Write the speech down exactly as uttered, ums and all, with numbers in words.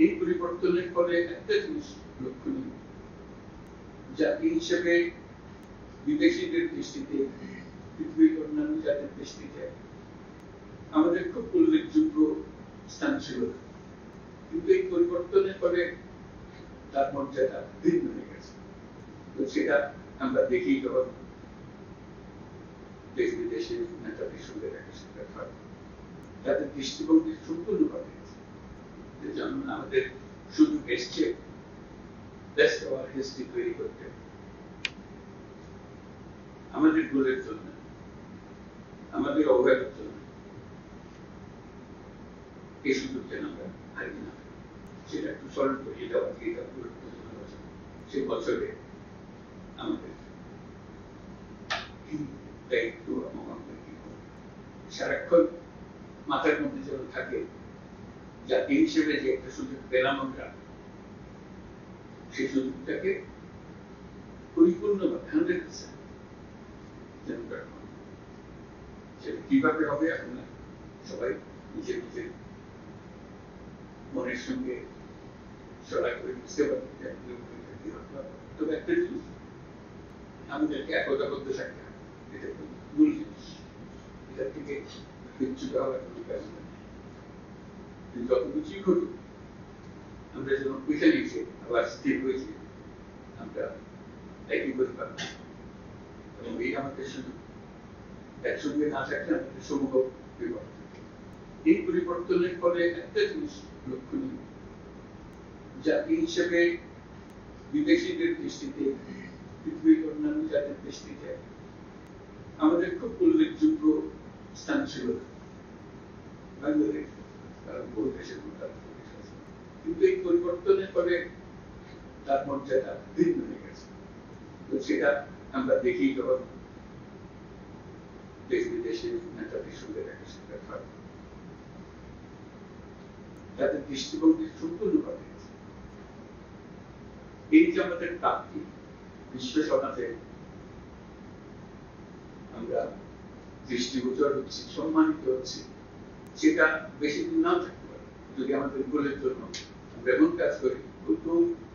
এই পরিবর্তনের ফলে একটা জিনিস লক্ষণীয়, জাতি হিসেবে বিদেশিদের দৃষ্টিতে, পৃথিবীর অন্যান্য জাতির দৃষ্টিতে আমাদের খুব উল্লেখযোগ্য স্থান ছিল, কিন্তু এই পরিবর্তনের ফলে তার মর্যাদা ভিন্ন হয়ে গেছে। তো সেটা আমরা দেখি যখন দেশ বিদেশের নেতাদের সঙ্গে দেখা সাক্ষাৎ হয়, তাদের দৃষ্টিভঙ্গি সম্পূর্ণ পাল্টেছে। যেমন আমাদের সুযোগ এসছে বেস্ট আওয়ার হিস্ট্রি তৈরি করতে, আমাদের ভুলের জন্য, আমাদের অবহেলার জন্য এই সুযোগ যেন আমরা হারিয়ে না ফেলি, সেটা একটু স্মরণ করি। এটা এটা গুরুত্বপূর্ণ বছর। সেই বছরে আমাদের কি দায়িত্ব এবং আমাদের কি সারাক্ষণ মাথার মধ্যে যেন থাকে, জাতি হিসেবে যে একটা সুযোগ পেলাম আমরা, সেই সুযোগটাকে পরিপূর্ণভাবে হান্ড্রেড পার্সেন্ট যেন সেটা কিভাবে হবে এখন সবাই নিজের নিজের মনের সঙ্গে সবাই করে বুঝতে পারবে। তবে একটা জিনিস আমাদেরকে একতাবদ্ধ থাকতে হবে, এটা মূল জিনিস। এটার থেকে বিচ্যুত হওয়ার কোনো কাজ নেই। যত কিছুই ঘটুক আমরা যেন ওইখানে এসে আবার স্থির হয়েছি, আমরা একই করে পারব। এবং এই আমাদের শুধু একসঙ্গে না থাকলে আমাদের সমূহ বিপদ। এই পরিবর্তনের ফলে একটা জিনিস লক্ষণীয়, জাতি হিসেবে বিদেশিদের দৃষ্টিতে, পৃথিবীর অন্যান্য জাতির দৃষ্টিতে আমাদের খুব উল্লেখযোগ্য স্থান ছিল বাংলাদেশ, কারণ বহু দেশের মধ্যে, কিন্তু এই পরিবর্তনের ফলে তার মর্যাদা ভিন্ন হয়ে গেছে। তো সেটা আমরা দেখি যখন দেশ বিদেশের নেতাদের সঙ্গে দেখা সাক্ষাৎ হয়, তাদের দৃষ্টিভঙ্গি সম্পূর্ণ পাল্টেছে। এই যে আমাদের প্রাপ্তি, বিশ্ব সমাজে আমরা দৃষ্টিগোচর হচ্ছি, সম্মানিত হচ্ছি, সেটা বেশি দিন নাও থাকতে পারে যদি আমাদের ভুলের জন্য আমরা এমন কাজ করি।